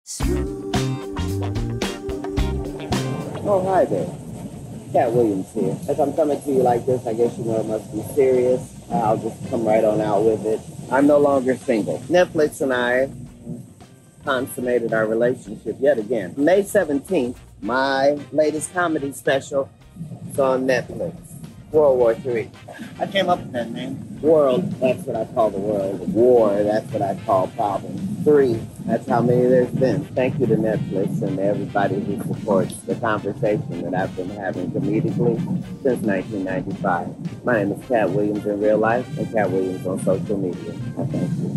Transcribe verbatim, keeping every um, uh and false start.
Oh, hi there. Katt Williams here. As I'm coming to you like this, I guess you know it must be serious. I'll just come right on out with it. I'm no longer single. Netflix and I consummated our relationship yet again. May seventeenth, my latest comedy special is on Netflix. World War Three. I came up with that name. World, that's what I call the world. War, that's what I call problem. Three, that's how many there's been. Thank you to Netflix and to everybody who supports the conversation that I've been having comedically since nineteen ninety-five. My name is Katt Williams in real life and Katt Williams on social media. I thank you.